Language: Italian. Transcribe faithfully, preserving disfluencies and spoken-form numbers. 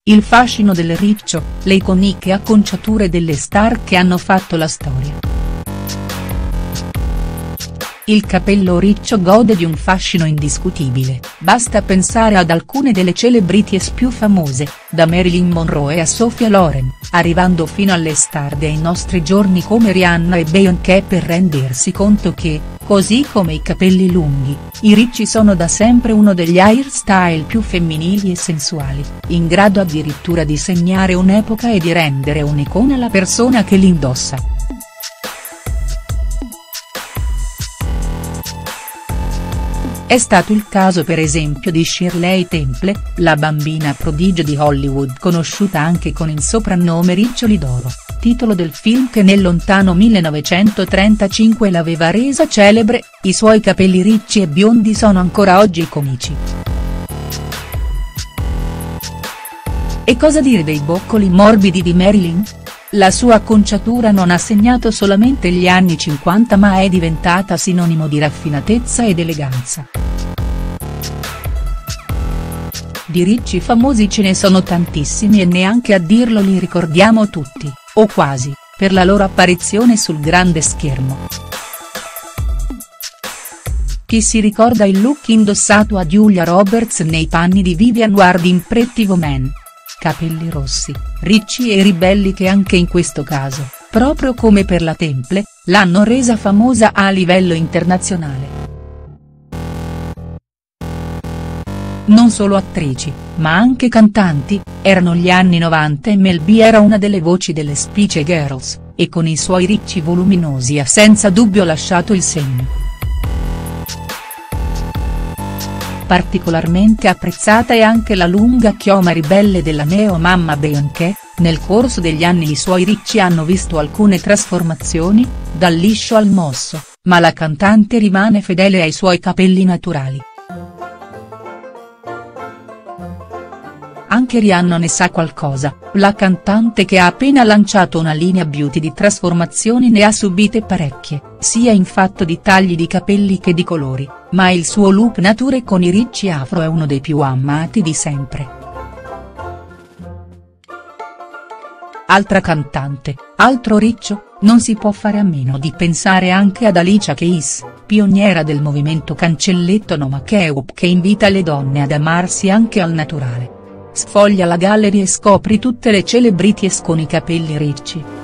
Il fascino del riccio, le iconiche acconciature delle star che hanno fatto la storia. Il capello riccio gode di un fascino indiscutibile, basta pensare ad alcune delle celebrities più famose, da Marilyn Monroe a Sophia Loren, arrivando fino alle star dei nostri giorni come Rihanna e Beyoncé, per rendersi conto che, così come i capelli lunghi, i ricci sono da sempre uno degli hairstyle più femminili e sensuali, in grado addirittura di segnare un'epoca e di rendere un'icona la persona che li indossa. È stato il caso per esempio di Shirley Temple, la bambina prodigio di Hollywood conosciuta anche con il soprannome Riccioli d'Oro, titolo del film che nel lontano millenovecentotrentacinque l'aveva resa celebre. I suoi capelli ricci e biondi sono ancora oggi iconici. E cosa dire dei boccoli morbidi di Marilyn? La sua acconciatura non ha segnato solamente gli anni cinquanta ma è diventata sinonimo di raffinatezza ed eleganza. Di ricci famosi ce ne sono tantissimi e neanche a dirlo li ricordiamo tutti, o quasi, per la loro apparizione sul grande schermo. Chi si ricorda il look indossato a Julia Roberts nei panni di Vivian Ward in Pretty Woman? Capelli rossi, ricci e ribelli che anche in questo caso, proprio come per la Temple, l'hanno resa famosa a livello internazionale. Non solo attrici, ma anche cantanti, erano gli anni novanta e Mel B era una delle voci delle Spice Girls, e con i suoi ricci voluminosi ha senza dubbio lasciato il segno. Particolarmente apprezzata è anche la lunga chioma ribelle della neo-mamma Beyoncé. Nel corso degli anni i suoi ricci hanno visto alcune trasformazioni, dal liscio al mosso, ma la cantante rimane fedele ai suoi capelli naturali. Anche Rihanna ne sa qualcosa, la cantante che ha appena lanciato una linea beauty di trasformazioni ne ha subite parecchie, sia in fatto di tagli di capelli che di colori, ma il suo look nature con i ricci afro è uno dei più amati di sempre. Altra cantante, altro riccio, non si può fare a meno di pensare anche ad Alicia Keys, pioniera del movimento cancelletto no make-up che invita le donne ad amarsi anche al naturale. Sfoglia la gallery e scopri tutte le celebrities con i capelli ricci.